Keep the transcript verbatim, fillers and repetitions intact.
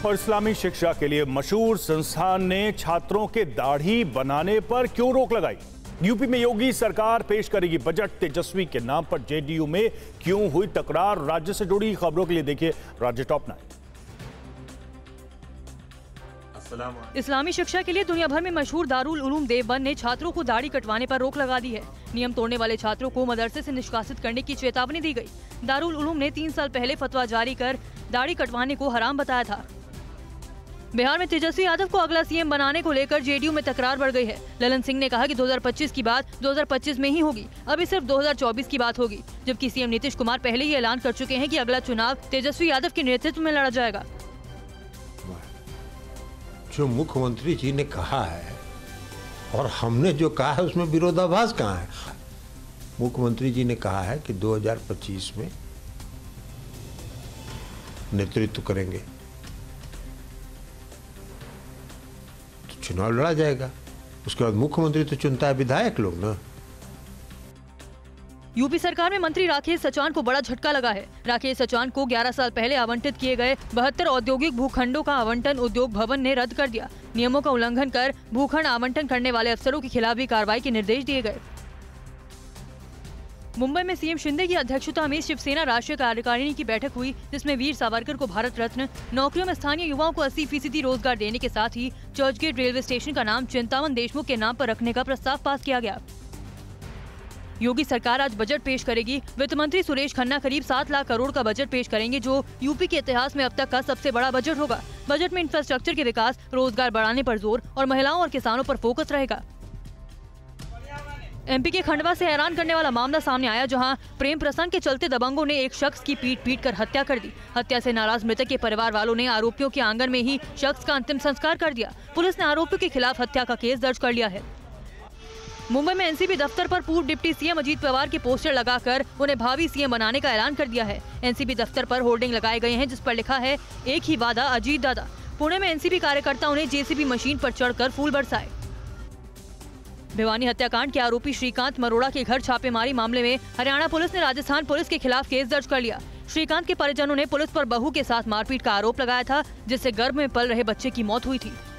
और इस्लामी शिक्षा के लिए मशहूर संस्थान ने छात्रों के दाढ़ी बनाने पर क्यों रोक लगाई? यूपी में योगी सरकार पेश करेगी बजट। तेजस्वी के नाम पर जेडीयू में क्यों हुई तकरार? राज्य से जुड़ी खबरों के लिए देखिए राज्य टॉप नाइन। इस्लामी शिक्षा के लिए दुनिया भर में मशहूर दारुल उलूम देवबंद ने छात्रों को दाढ़ी कटवाने पर रोक लगा दी है। नियम तोड़ने वाले छात्रों को मदरसे से निष्कासित करने की चेतावनी दी गई। दारुल उलूम ने तीन साल पहले फतवा जारी कर दाढ़ी कटवाने को हराम बताया था। बिहार में तेजस्वी यादव को अगला सीएम बनाने को लेकर जेडीयू में तकरार बढ़ गई है। ललन सिंह ने कहा कि दो हज़ार पच्चीस की बात दो हज़ार पच्चीस में ही होगी, अभी सिर्फ दो हज़ार चौबीस की बात होगी। जबकि सीएम नीतीश कुमार पहले ही ऐलान कर चुके हैं कि अगला चुनाव तेजस्वी यादव के नेतृत्व में लड़ा जाएगा। जो मुख्यमंत्री जी ने कहा है और हमने जो कहा है उसमें विरोधाभास कहाँ है? मुख्यमंत्री जी ने कहा है कि दो हज़ार पच्चीस में नेतृत्व करेंगे तो चुनाव लड़ा जाएगा। उसके बाद मुख्यमंत्री तो चुनता है विधायक लोग ना। यूपी सरकार में मंत्री राकेश सचान को बड़ा झटका लगा है। राकेश सचान को ग्यारह साल पहले आवंटित किए गए बहत्तर औद्योगिक भूखंडों का आवंटन उद्योग भवन ने रद्द कर दिया। नियमों का उल्लंघन कर भूखंड आवंटन करने वाले अफसरों के खिलाफ भी कार्रवाई के निर्देश दिए गए। मुंबई में सीएम शिंदे की अध्यक्षता में शिवसेना राष्ट्रीय कार्यकारिणी की बैठक हुई, जिसमें वीर सावरकर को भारत रत्न, नौकरियों में स्थानीय युवाओं को अस्सी फीसदी रोजगार देने के साथ ही चर्चगेट रेलवे स्टेशन का नाम चिंतामन देशमुख के नाम पर रखने का प्रस्ताव पास किया गया। योगी सरकार आज बजट पेश करेगी। वित्त मंत्री सुरेश खन्ना करीब सात लाख करोड़ का बजट पेश करेंगे, जो यूपी के इतिहास में अब तक का सबसे बड़ा बजट होगा। बजट में इंफ्रास्ट्रक्चर के विकास, रोजगार बढ़ाने पर जोर और महिलाओं और किसानों पर फोकस रहेगा। एमपी के खंडवा से हैरान करने वाला मामला सामने आया, जहां प्रेम प्रसंग के चलते दबंगों ने एक शख्स की पीट पीट कर हत्या कर दी। हत्या से नाराज मृतक के परिवार वालों ने आरोपियों के आंगन में ही शख्स का अंतिम संस्कार कर दिया। पुलिस ने आरोपियों के खिलाफ हत्या का केस दर्ज कर लिया है। मुंबई में एनसीपी दफ्तर पर पूर्व डिप्टी सीएम अजीत पवार के पोस्टर लगाकर उन्हें भावी सीएम बनाने का ऐलान कर दिया है। एनसीपी दफ्तर पर होर्डिंग लगाए गए हैं, जिस पर लिखा है एक ही वादा अजीत दादा। पुणे में एनसीपी कार्यकर्ताओं ने जेसीबी मशीन पर चढ़कर फूल बरसाए। भिवानी हत्याकांड के आरोपी श्रीकांत मरोड़ा के घर छापेमारी मामले में हरियाणा पुलिस ने राजस्थान पुलिस के खिलाफ केस दर्ज कर लिया। श्रीकांत के परिजनों ने पुलिस पर बहू के साथ मारपीट का आरोप लगाया था, जिससे गर्भ में पल रहे बच्चे की मौत हुई थी।